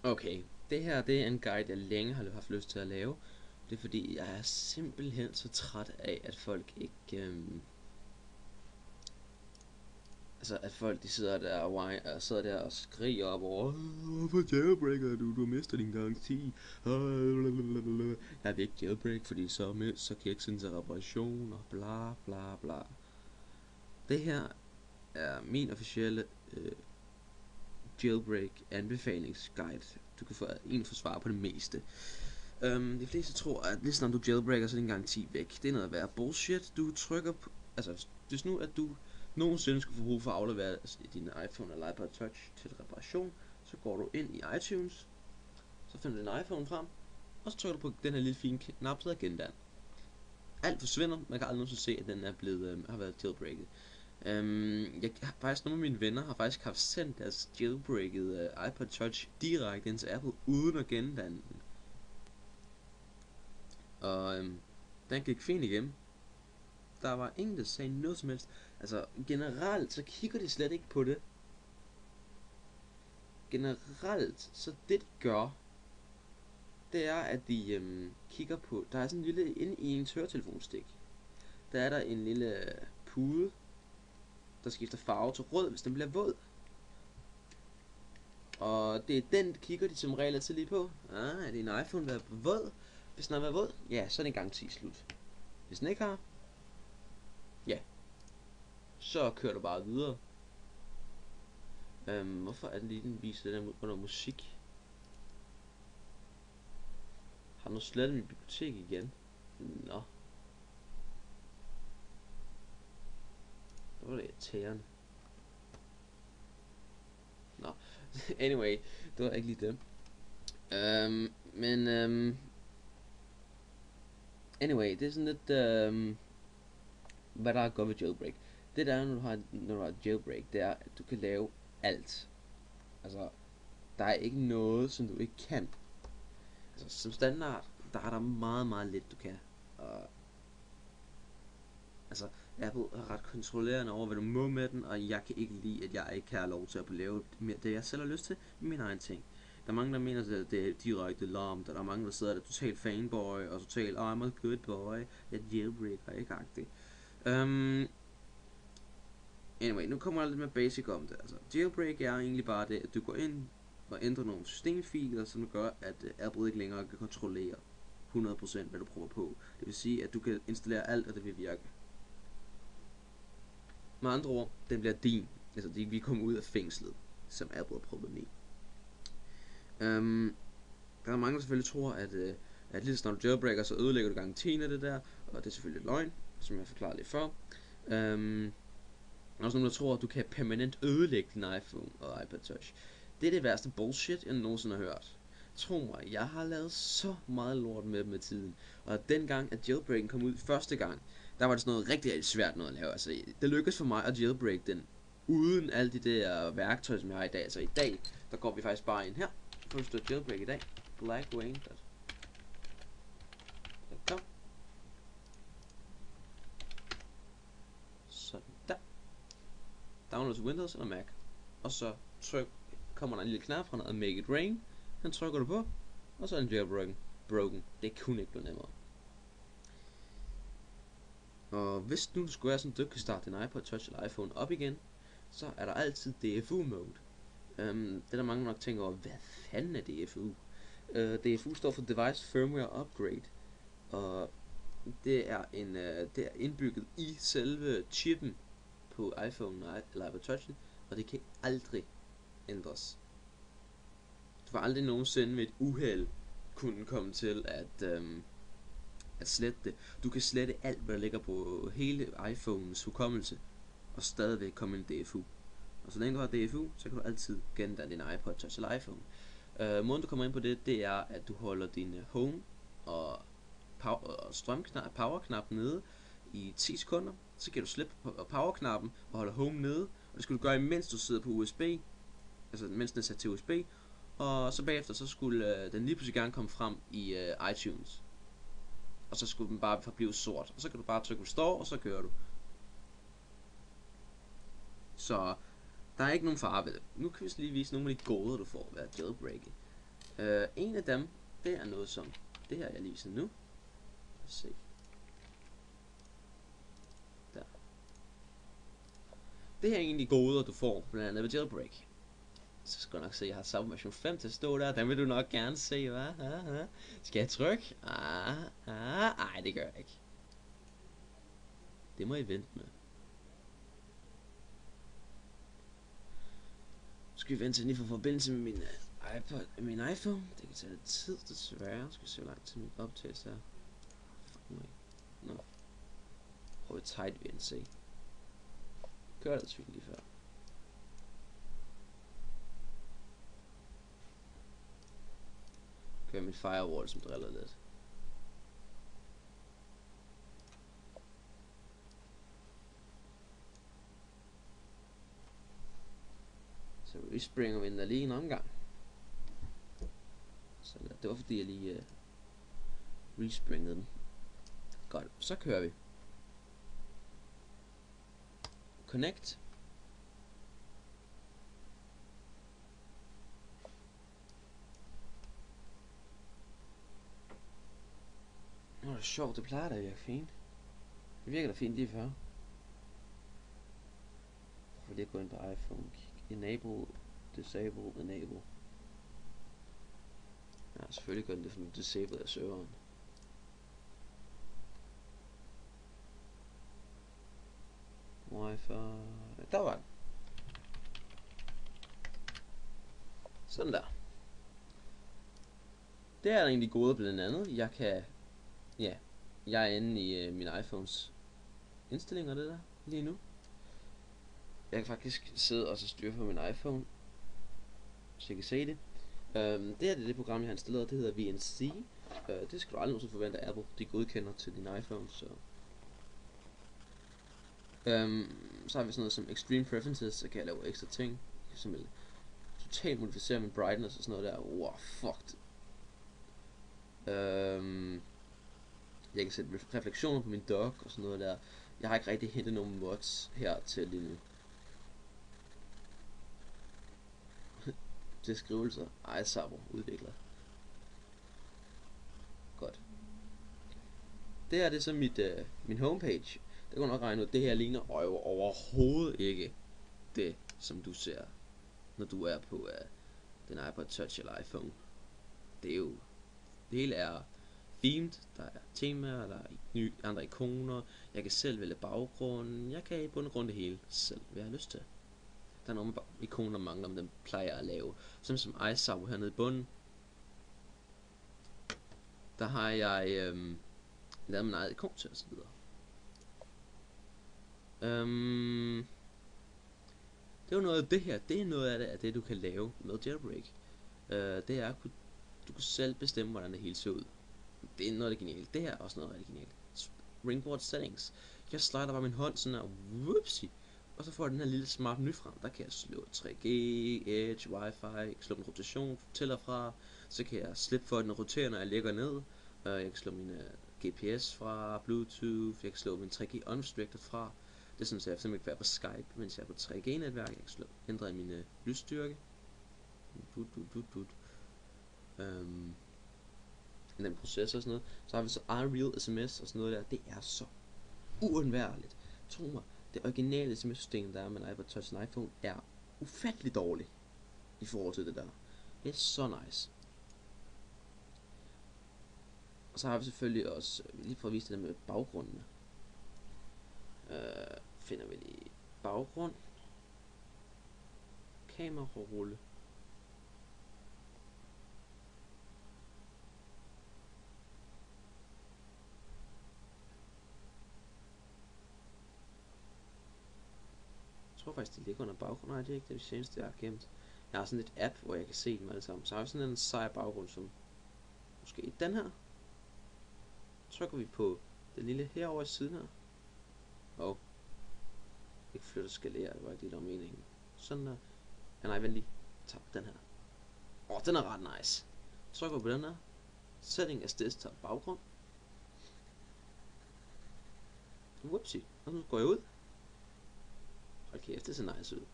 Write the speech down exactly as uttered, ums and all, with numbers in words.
Okay, det her det er en guide, jeg længe har haft lyst til at lave. Det er fordi, jeg er simpelthen så træt af, at folk ikke... Øhm, altså, at folk de sidder der og, whine, og sidder der og skriger op over, hvorfor jailbreaker du? Du mister din garanti. Jeg vil ikke jailbreak, fordi så, så kan jeg ikke sende til reparation og bla bla bla. Det her er min officielle øh, jailbreak anbefalingsguide. Du kan få en for svar på det meste. Um, de fleste tror, at lige snart du jailbreaker, så er din garanti væk. Det er noget at være bullshit. Du trykker på... Altså, hvis nu, at du nogensinde skulle få brug for at aflevere din iPhone eller iPod Touch til reparation, så går du ind i iTunes, så finder du din iPhone frem, og så trykker du på den her lille fine knap, der hedder gendan. Alt forsvinder. Man kan aldrig nogensinde se, at den er blevet, øhm, har været jailbreaket. Um, jeg har faktisk nogle af mine venner har faktisk haft sendt deres jailbreaket uh, iPod Touch direkte ind til Apple uden at gendanne den. Og øhm, den gik fint igennem. Der var ingen, der sagde noget som helst. Altså generelt, så kigger de slet ikke på det. Generelt, så det de gør, det er, at de øhm, kigger på... Der er sådan en lille... Inde i ens høretelefonsstik, der er der en lille pude, der skifter farve til rød, hvis den bliver våd. Og det er den, kigger de som regel altid lige på. Ah, er din iPhone været våd? Hvis den har været våd, ja, så er det garanti slut. Hvis den ikke har, ja, så kører du bare videre. Øhm, hvorfor er den lige den viser den der under musik? Har du slettet mit bibliotek igen? Nå. Det var det irriterende. Nå. Anyway, det var ikke lige det. Øhm, men øhm, anyway, det er sådan lidt øhm, hvad der er godt ved jailbreak. Det der er, når du har, når du har jailbreak, det er, at du kan lave alt. Altså, der er ikke noget, som du ikke kan. Altså, som standard, der er der meget, meget lidt, du kan. Og, altså, Apple er ret kontrollerende over, hvad du må med den, og jeg kan ikke lide, at jeg ikke har lov til at lave det, jeg selv har lyst til, med min egen ting. Der er mange, der mener, at det er direkte larm, der er mange, der sidder der totalt fanboy, og totalt, oh, I'm a good boy, jeg jailbreaker, ikke agtigt. Um, Anyway, nu kommer jeg lidt mere basic om det. Altså, jailbreak er egentlig bare det, at du går ind og ændrer nogle systemfiler, som gør, at uh, Apple ikke længere kan kontrollere hundrede procent, hvad du prøver på. Det vil sige, at du kan installere alt, og det vil virke. Med andre ord, den bliver din. Altså, de, vi kommer ud af fængslet, som Apple har prøvet med. Um, der er mange, der selvfølgelig tror, at, uh, at lige snart du jailbreaker, så ødelægger du garantien af det der, og det er selvfølgelig løgn, som jeg forklarede lige før. Um, Der er også nogen, der tror, at du kan permanent ødelægge din iPhone og iPod Touch. Det er det værste bullshit, jeg nogensinde har hørt. Tro mig, jeg har lavet så meget lort med dem med tiden. Og dengang, at jailbreaken kom ud første gang, der var det sådan noget rigtig, rigtig svært noget at lave. Altså, det lykkedes for mig at jailbreak den, uden alle de der værktøjer, som jeg har i dag. Altså i dag, der går vi faktisk bare ind her. Først jailbreak i dag. Blackwing. Kom. Sådan der. Download til Windows eller Mac, og så tryk, kommer der en lille knap fra noget, Make It Rain. Den trykker du på, og så er den jailbroken. Broken. Det kunne ikke blive nemmere. Og hvis nu du skulle være sådan, at du kan starte din iPod Touch eller iPhone op igen, så er der altid D F U mode. Um, det er der mange nok tænker over, hvad fanden er D F U? Uh, D F U står for Device Firmware Upgrade, og det er en uh, det er indbygget i selve chippen på iPhone eller iPod Touchen, og det kan aldrig ændres. Du får aldrig nogensinde med et uheld kunne komme til at, øhm, at slette det. Du kan slette alt, hvad der ligger på hele iPhones hukommelse, og stadigvæk komme en D F U. Og så længe du har D F U, så kan du altid gendanne din iPod Touch eller iPhone. Øh, måden du kommer ind på det, det er, at du holder din home og, power, og strømknap, powerknap nede i ti sekunder. Så kan du slippe powerknappen og holde home nede, og det skal du gøre, mens du sidder på U S B, altså mens den er sat til U S B, og så bagefter så skulle øh, den lige pludselig gerne komme frem i øh, iTunes, og så skulle den bare forblive sort, og så kan du bare trykke restore, og så kører du. Så der er ikke nogen fare ved det. Nu kan vi lige vise nogle af de goder, du får ved at jailbreake. Uh, en af dem, det er noget som det her, jeg lige viser nu. Lad os se. Der. Det her er egentlig goder, du får, blandt andet ved Jailbreak. Så skal jeg nok se, at jeg har Cyber version fem til at stå der. Den vil du nok gerne se, hva'? Ah, ah. Skal jeg trykke? Ah, ah, ej, det gør jeg ikke. Det må I vente med. Skal vi vente til, at I får forbindelse med min uh, iPod, min iPhone? Det kan tage lidt tid, desværre. Skal vi se, hvor lang tid min optagelse er. Fuck mig. Nå. Prøv at tight V N C. Kør det svin lige før. Kør mit firewall, som driller lidt. Så vi springer vi den der lige en omgang. Så det var fordi jeg lige uh, respringede den. Godt, så kører vi. Connect. Nå, det er sjovt, det plejer da at virke fint. Det virker da fint lige før. Prøv lige at gå ind på iPhone. Enable, disable, enable. Ja, selvfølgelig gør den det, for nu disable af serveren. Wi-Fi. Der var den. Sådan der. Det er egentlig gode blandt andet. Jeg kan, ja, jeg er inde i uh, min iPhones indstillinger det der lige nu. Jeg kan faktisk sidde og så styre på min iPhone, så jeg kan se det. Um, det her det er det program, jeg har installeret. Det hedder V N C. Uh, det skal du aldrig nogensinde forvente af Apple. De godkender til din iPhone, så. Um, så har vi sådan noget som Extreme Preferences, så kan jeg lave ekstra ting. Jeg kan simpelthen totalt modificere min brightness og sådan noget der. Wow, fucked. Um, jeg kan sætte refleksioner på min dock og sådan noget der. Jeg har ikke rigtig hentet nogen mods her til lige nu. Beskrivelser. Ej, Sabo udvikler. Godt. Det her det er så mit, uh, min homepage. Det kan nok regne ud, det her ligner overhovedet ikke det, som du ser, når du er på uh, den iPod Touch eller iPhone. Det er jo, det hele er themed, der er temaer, der er nye, andre ikoner, jeg kan selv vælge baggrunden, jeg kan i bund og grund det hele selv, hvad jeg har lyst til. Der er nogle ikoner, der mangler, men dem plejer jeg at lave. Sådan som iSabo hernede i bunden. Der har jeg øhm, lavet min eget ikon til og så videre. Øhm, det er jo noget af det her. Det er noget af det, af det du kan lave med Jailbreak. Øh, det er at du kan selv bestemme, hvordan det hele ser ud. Det er noget af det genialt. Det her er også noget af det genialt. Springboard settings. Jeg slider bare min hånd sådan her. Whoopsie. Og så får jeg den her lille smart menu frem. Der kan jeg slå tre G, Edge, Wi-Fi, jeg kan slå en rotation til og fra. Så kan jeg slippe for den og rotere, når jeg ligger ned. Jeg kan slå min G P S fra, Bluetooth, jeg kan slå min tre G unrestricted fra. Det er sådan, at jeg simpelthen kan være på Skype, mens jeg er på tre G netværk. Jeg kan slå, ændre min uh, lysstyrke. Dut, dut, dut, dut. Um, den processor og sådan noget. Så har vi så iReal S M S og sådan noget der. Det er så uundværligt. Tro mig. Det originale S M S-system, der er med en iPod Touch og en iPhone, er ufattelig dårligt i forhold til det der. Det er så nice. Og så har vi selvfølgelig også, lige for at vise det der med baggrundene. Øh, finder vi lige baggrund. Kamerarulle. Jeg tror faktisk, de ligger under baggrund. Nej, det er ikke det seneste, jeg har gemt. Jeg har sådan et app, hvor jeg kan se dem alle sammen. Så har vi sådan en sej baggrund, som måske den her. Så trykker vi på det lille herovre i siden her. Og ikke flytte og skalere, det var ikke det, der var meningen. Sådan der. Ja, nej, vent lige. Tag den her. Åh, oh, den er ret nice. Trykker på den her. Setting as desktop baggrund. Whoopsie. Og nu går jeg ud. Okay, det ser nice ud.